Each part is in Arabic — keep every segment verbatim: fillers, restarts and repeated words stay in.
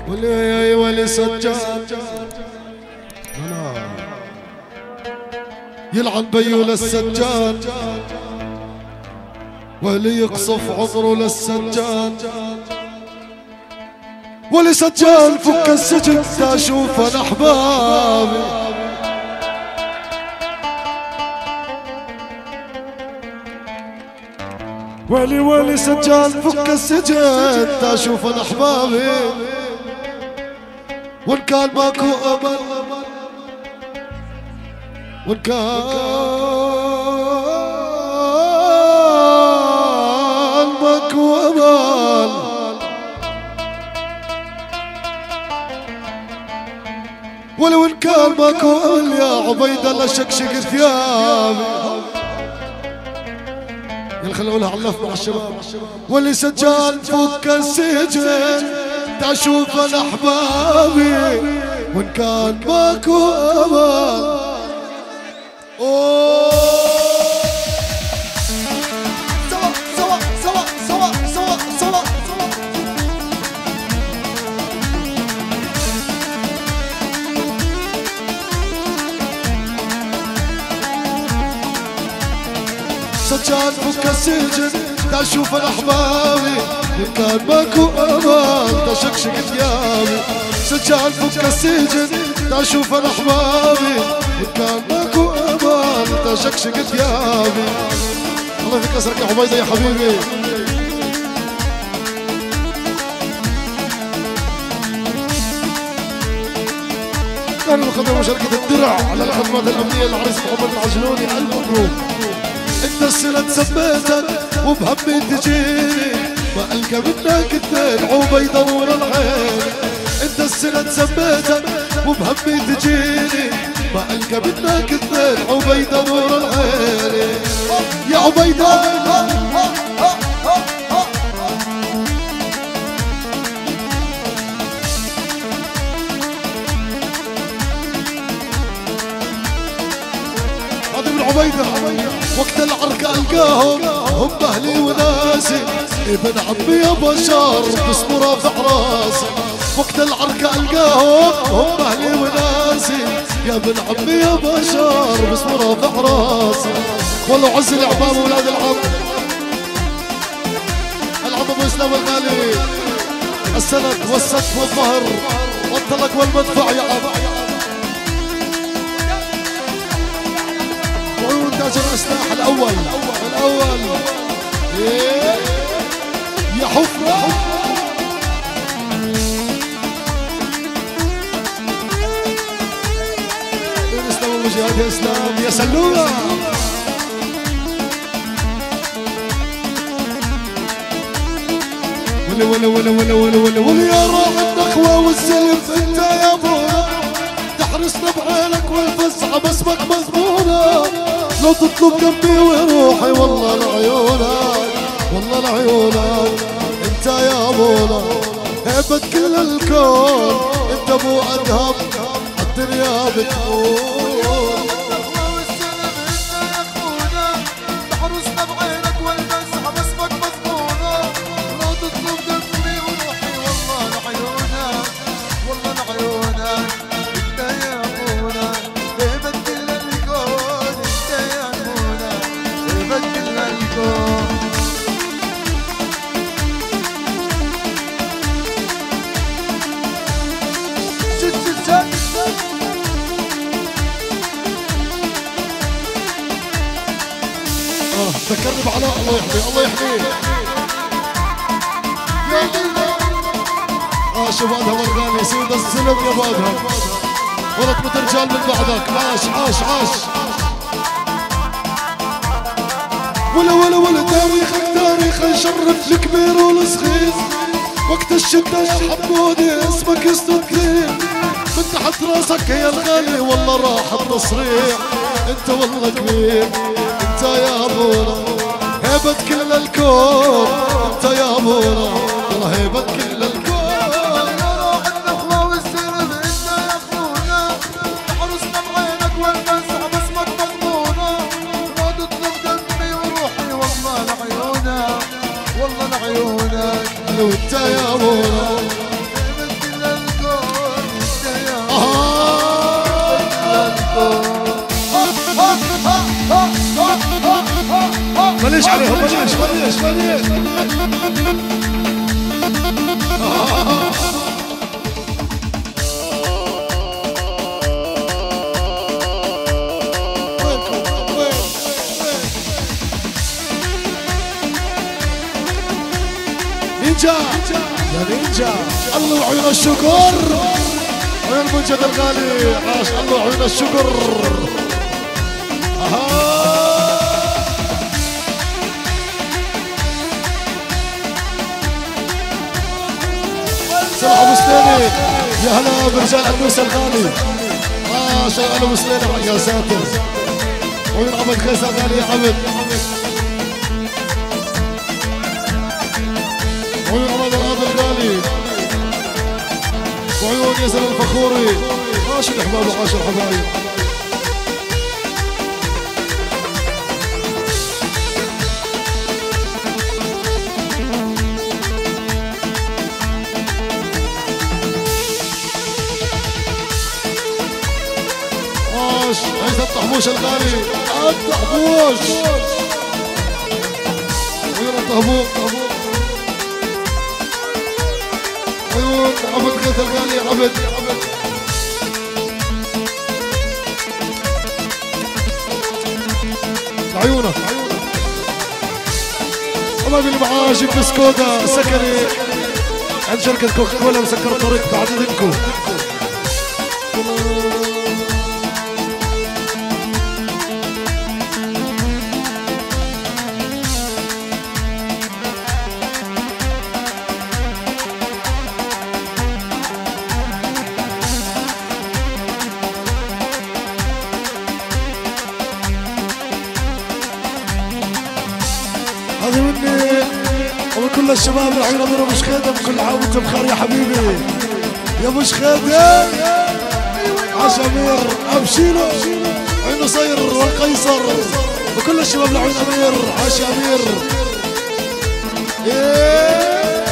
ولي ولي سجاد يلعن بيو للسجاد ولي يقصف عمره للسجاد ولي سجال فك السجن تشوف انا احبابي ولي ولي سجال فك السجن تشوف انا احبابي وان كان ماكو امل وان كان ماكو امل ولو ان كان ماكو امل يا عبيد الله شكشك ثيابي يلا خلينا نقولها على اللف مع الشباب واللي سجال فك السجن تشوف انا احبابي وان كان ماكو امل اوه سوا سوا سوا سوا سوا سوا سجاد فك السجن تشوف الاحبابي وان كان ماكو امل تشكشك ثيابي سجاد فك السجن تشوف الاحبابي وان كان ماكو امل تشكشك ثيابي الله يفك اسرك يا عبيده يا حبيبي كانوا بخدموا مشاركة الدرع على الخدمات الامنيه للعريس محمد العجلوني الف مبروك انت السنة سميتك وبهمي تجيني ما القى منك اثنين عبيدة ورا العين انت السنة سميتك وبهمي تجيني ما القى منك اثنين عبيدة ورا العين يا عبيدة هذا من عبيدة وقت العركة القاهم هم اهلي وناسي ابن عمي يا بشار باسمه رافع راسي وقت العركة القاهم هم اهلي وناسي يا ابن عمي يا بشار باسمه رافع راسي والله عز العباب ولاد العم العم ابو اسلام الغالي السند والسقف والظهر والطلق والمدفع يا عم تاج الاسلاح الاول الاول إيه يا حفره الاسلام المجاهد يا اسلام يا سلوله ولا ولا ولا ولا ولا ولا ولا يا راعي النخوه والسلف انت يا ابونا تحرسنا بعينك والفزعه باسمك مضمونه لو تطلب جنبي وروحي والله لعيونك والله لعيونك انت يا ابونا هيبة كل الكون انت ابو ادهم الدنيا بتكون تحرسنا بعينك والمسحه باسمك مضمونه لو تطلب جنبي وروحي والله لعيونك والله لعيونك انت يا ابونا هيبة كل الكون بدل الكون شت شت شت اه ذكرني بعلاء الله يحميه الله يحميه يا دينا اه شوف ادهم الغالي سيد السلم يا بادهم ولد مترجال من بعدك عاش عاش عاش ولا ولا ولا تاريخك تاريخ يشرف الكبير والصغير وقت الشدة يا حمودي اسمك يستذكر من تحت راسك يا الغالي والله راح التصريح انت والله كبير انت يا ابونا هيبة كل الكون انت يا ابونا والله هيبة كل الكون يا روح النخوة والسرب انت يا اخونا تحرسنا بعينك والمسحة باسمك مضمونة لا تطلب دمي وروحي والله لعيونك والله لعيونك لو انت يا ابونا بليش عليهم بليش بليش بليش نينجا يا نينجا الله وعيون الشكر عيون منجد الغالي عاش الله وعيون الشكر اها سلام ابو سليمي يا هلا برجال عدوس الغالي اه شغال ابو سليمي يا ساتر عيون عبد خيس الغالي يا عبد عيون عبد الغالي الغالي وعيون يزن الفخوري عاش الاحباب وعاش الحبايب عاش عيسى الطحبوش الغالي الطحبوش عيون الطهبوق عيون عبد غيث الغالي عبد عيونك حبايبي اللي معاه جيب بسكودا سكري عند شركة كوكا كولا مسكر الطريق بعد اذنكم هذه مني ومن كل الشباب العين امير ابو شخيدم كل عام وانت بخير يا حبيبي يا ابو شخيدم عاش امير ابشيله عين نصير والقيصر وكل الشباب العين امير عاش يا امير ايه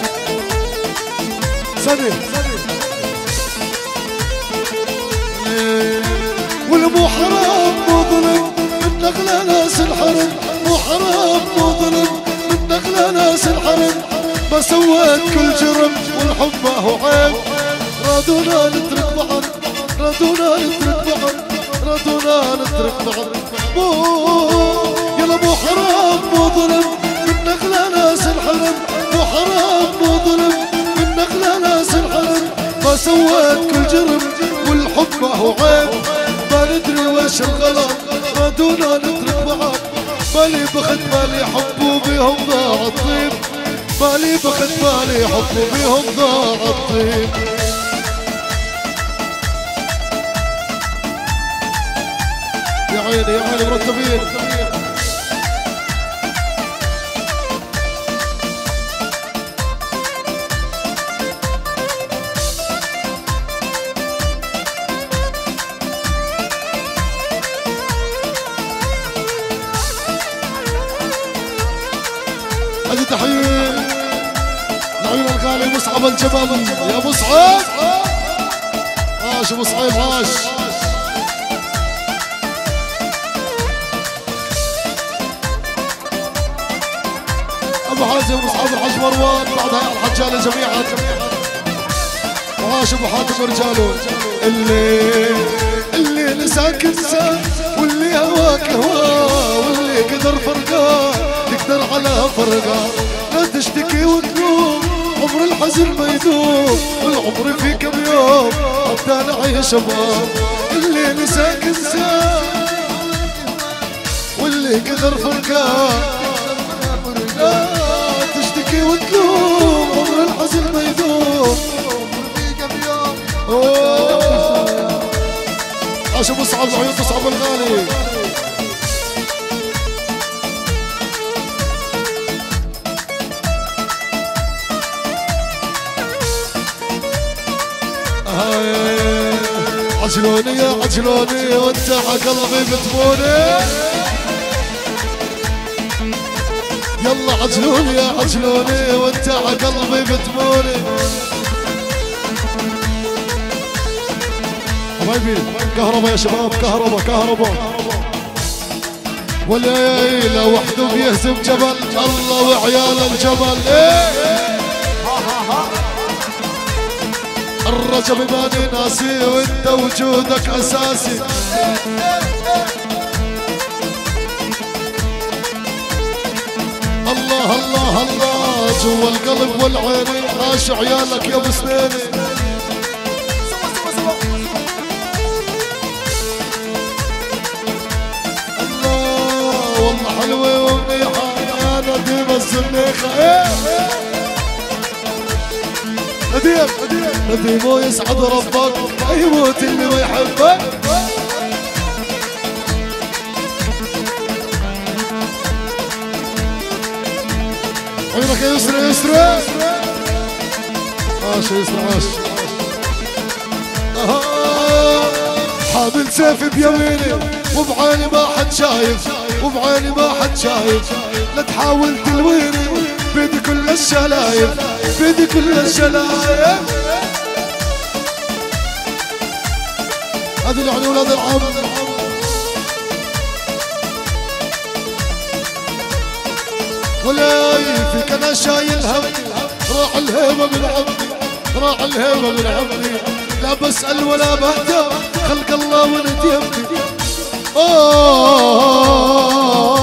سني والمو حرام مو ظلم من نقل ناس الحرم مو حرام مو ظلم من نقل ناس الحرم ما سويت كل جرم والحب ما هو عيب رادونا نترك بعض رادونا نترك بعض رادونا نترك بعض مو يلا مو حرام مو ظلم من نقل ناس الحرم مو حرام مو ظلم من نقل ناس الحرم ما سويت كل جرم والحب ما هو عيب ما ندري وش الغلط رادونا نترك بعض مالي بخت مالي حب وبيهم ضاع الطيب مالي بخت مالي حب وبيهم ضاع الطيب يا عيني يا عيني مرتبين هذه تحية لعيون الغالي مصعب الجبل يا مصعب عاش ابو صعيب عاش ابو حازم مصعب الحج مروان بعدها الحجاله جميعا وعاش ابو حاتم ورجاله اللي اللي نساك انسى واللي هواك هواه واللي قدر فرقاه تقدر على فرقه لا تشتكي وتلوم عمر الحزن ما يدوم والعمر في كم يوم حتى نعيش شباب اللي نساك انساه واللي قدر فرقاه لا تشتكي وتلوم عمر الحزن ما يدوم اوه عاش مصعب عيون مصعب الغالي عجلوني يا عجلوني وانت عقلبي بتموني يلا عجلوني يا عجلوني وانت عقلبي بتموني حبايبي كهربا يا شباب كهربا كهربا والليلة وحده بيهزم جبل الله وعيال الجبل. ايه الرجب ماني ناسي وانت وجودك اساسي. الله الله الله جوا القلب والعين عاش عيالك يا ابو سنيني. الله والله حلوه ومنيحه يا نديم الزنيخه. نديم نديم ويسعد ربك يموت اللي ما يحبك. عينك يا يسرى يسرى عاش يا يسرى عاش. حامل سيفي بيميني وبعيني ما حد شايف وبعيني ما حد شايف. لا تحاول تلويني بيدي كل الشلايف بيدي كل الشلايف. هذه العلي ولاد العم. ولا فيك انا شايل همي راح الهيبه من عمي راح الهيبه من عمي. لا بسأل ولا بهتم خلق الله ولد يمي. اوه